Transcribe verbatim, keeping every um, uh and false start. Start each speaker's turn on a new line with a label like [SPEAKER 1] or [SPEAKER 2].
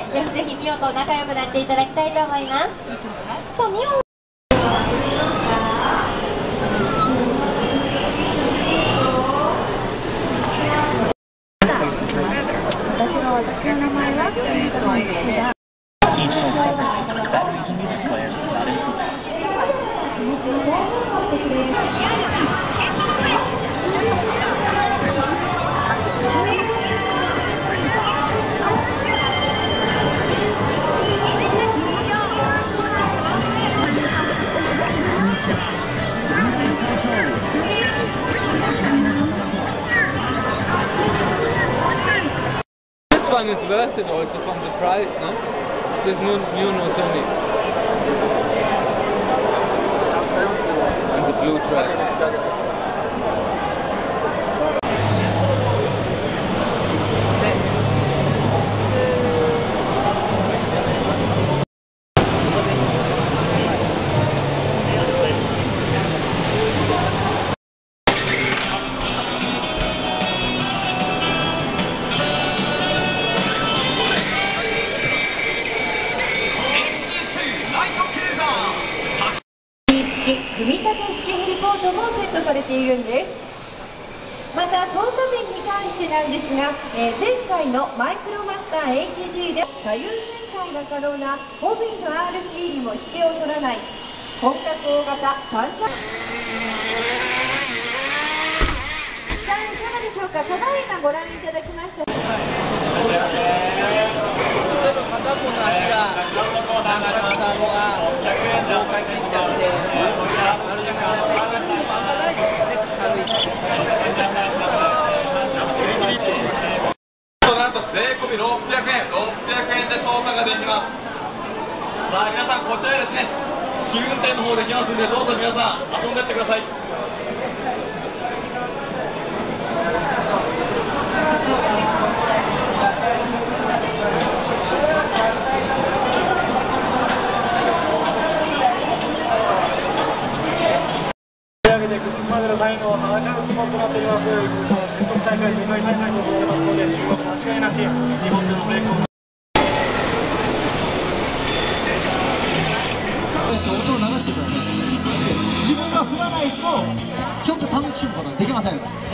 [SPEAKER 1] ぜひぜひミオと仲良くなっていただきたいと思います。さあミオ私の名前は
[SPEAKER 2] One is worth it also from the price, no? There's no new no Sony. And the blue track.
[SPEAKER 1] 組み立て式ヘリポートもセットされているんです。また操作面に関してなんですが、えー、前回のマイクロマスター エイチジー で左右旋回が可能なホビーの アールシー にも引けを取らない本格大型三車。さあいかがでしょうか。ただいまご覧いただきました。片方の足が長かったのが豪快にきちゃって。
[SPEAKER 3] なんと税込みろっぴゃくえん、ろっぴゃくえんで操作ができます。さあ皆さんこちらですね、試運転の方できますんで、どうぞ皆さん遊んでってください。
[SPEAKER 4] までの際の戦うスポットとなっております。全国大会世界大会とございますので、中国間違いなし日本での成功。音を流してください。自分が振らないとちょっと楽しむことができません。